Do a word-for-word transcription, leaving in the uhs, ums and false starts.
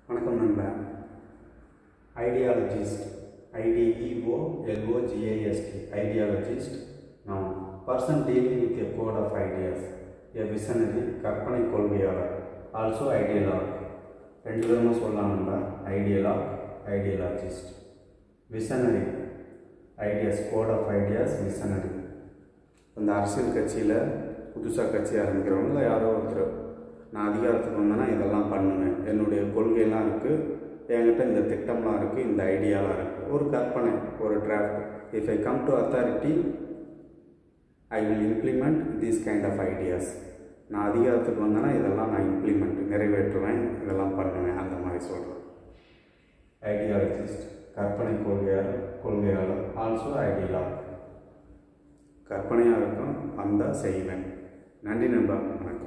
வணக்கம் நண்பா. Ideologist, ஐடிஇஓஎல்ஓஜிஏஎஸ்டி, ideologist நான் person dealing with a code of ideas, a visionary, கற்பனை கொள்கையாளர், ஆல்சோ ஐடியலாக். ரெண்டு விதமாக சொல்லலாம் நண்பா. Ideologue, ideologist. Visionary, ideas, code of ideas, visionary. இந்த அரசியல் கட்சியில் புதுசாக கட்சி ஆரம்பிக்கிறவங்கள யாரோ ஒருத்தர், நான் அதிகாரத்துக்கு வந்தேன்னா இதெல்லாம் பண்ணுவேன், என்னுடைய கொள்கையெல்லாம் இருக்குது, என்கிட்ட இந்த திட்டம்லாம் இருக்குது, இந்த ஐடியாலாம் இருக்குது, ஒரு கற்பனை, ஒரு draft. If I come to authority I will implement these kind of ideas. நான் அதிகாரத்துக்கு வந்தேன்னா இதெல்லாம் நான் இம்ப்ளிமெண்ட், நிறைவேற்றுவேன், இதெல்லாம் பண்ணுவேன், அந்த மாதிரி சொல்கிறேன். ஐடியாலஜிஸ்ட், கற்பனை கொள்கையாளர், கொள்கையாளர், ஆல்சோ ஐடியலாக். கற்பனையாக இருக்கும், வந்தால் செய்வேன். நன்றி நண்பா.